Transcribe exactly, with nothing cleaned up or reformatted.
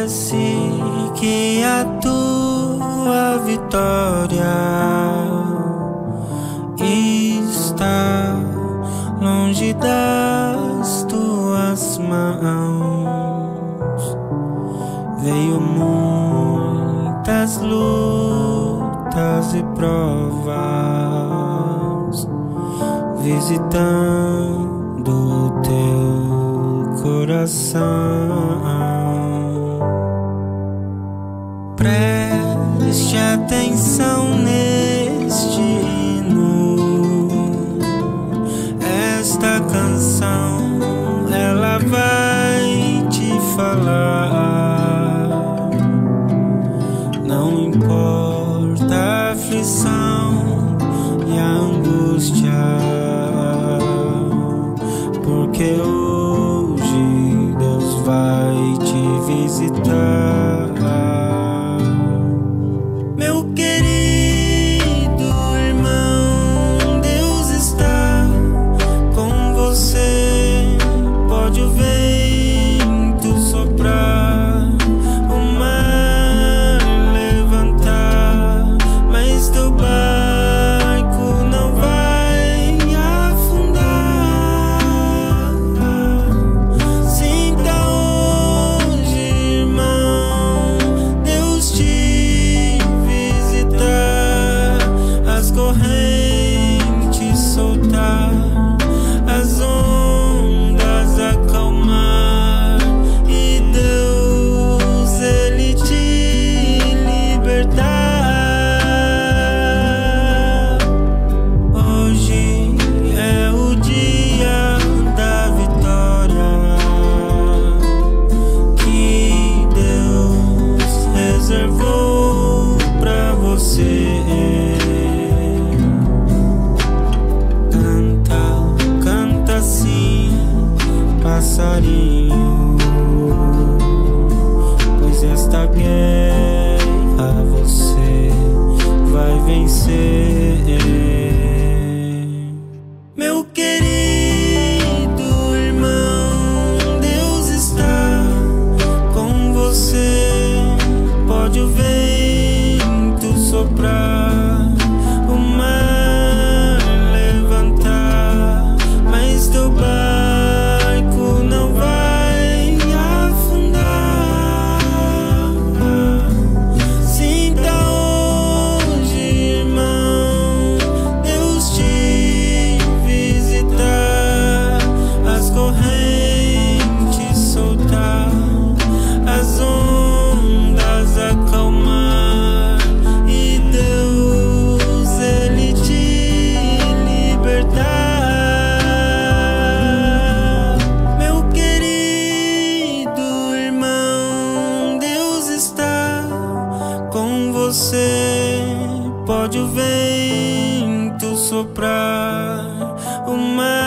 Parece que a tua vitória está longe das tuas mãos. Veio muitas lutas e provas, visitando o teu coração. Preste atenção neste hino. Esta canção, ela vai te falar. Não importa a aflição e a angústia, porque hoje Deus vai te visitar. Meu querido irmão, Deus está com você. Pode o vento soprar, o mar levantar, mas teu barco não vai afundar. Sinta hoje, irmão, Deus te visitar, as correntes soltar, as ondas acalmar, e Deus, Ele te libertar. Hoje é o dia da vitória que Deus reservou pra você. Canta, canta sim, passarinho, pois esta guerra você vai vencer. Meu querido irmão, Deus está com você. Pode o vento soprar, o mar levantar, mas teu barco não vai afundar. Sinta hoje, irmão, Deus te visitar, as correntes soltar, as ondas acalmar, e Deus, Ele te libertar. Meu querido irmão, Deus está com você. Pode o vento soprar, o mar